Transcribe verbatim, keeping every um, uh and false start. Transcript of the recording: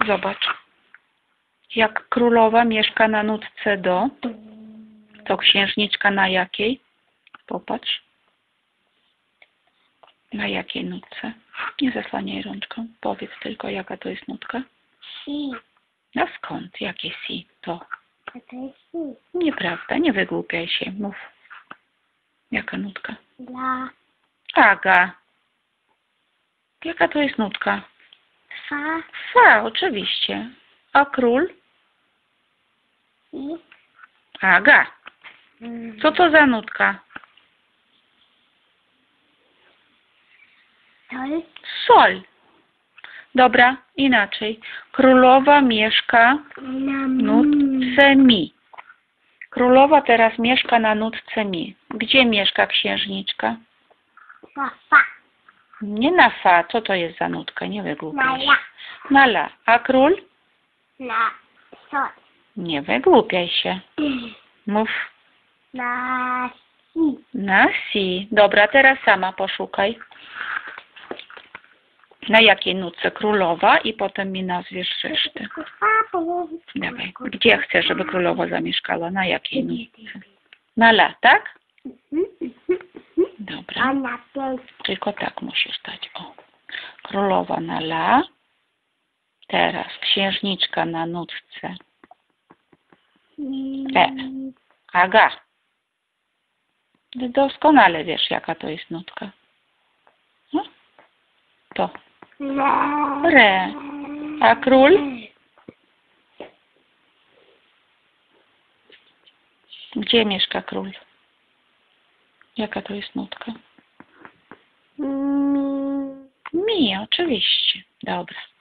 Zobacz. Jak królowa mieszka na nutce do, to księżniczka na jakiej? Popatrz. Na jakiej nutce? Nie zasłaniaj rączką. Powiedz tylko, jaka to jest nutka. Si. A skąd? Jakie si? To. A to jest si. Nieprawda, nie wygłupiaj się. Mów. Jaka nutka? La. Aga. Jaka to jest nutka? Fa. Fa, oczywiście. A król? I. Aga. Mm. Co to za nutka? Sol. Sol. Dobra, inaczej. Królowa mieszka Na w nutce mi. Królowa teraz mieszka na nutce mi. Gdzie mieszka księżniczka? Na fa. Nie na fa. Co to jest za nutka? Nie Na wygłupiaj się. la. Na la. A król? Na sol. Nie wygłupiaj się. Mów. Na si. Na si. Dobra, teraz sama poszukaj. Na jakiej nutce? Królowa i potem mi nazwiesz resztę. Dawaj. Gdzie chcesz, żeby królowa zamieszkała? Na jakiej nutce? Na la, tak? Dobra. A na pięć. Tylko tak musisz dać. O. Królowa na la. Teraz księżniczka na nutce. E. Aga. Ty doskonale wiesz, jaka to jest nutka. No? To. Re. A król? Gdzie mieszka król? Jaka to jest nutka? Mi. Mi, oczywiście. Dobra.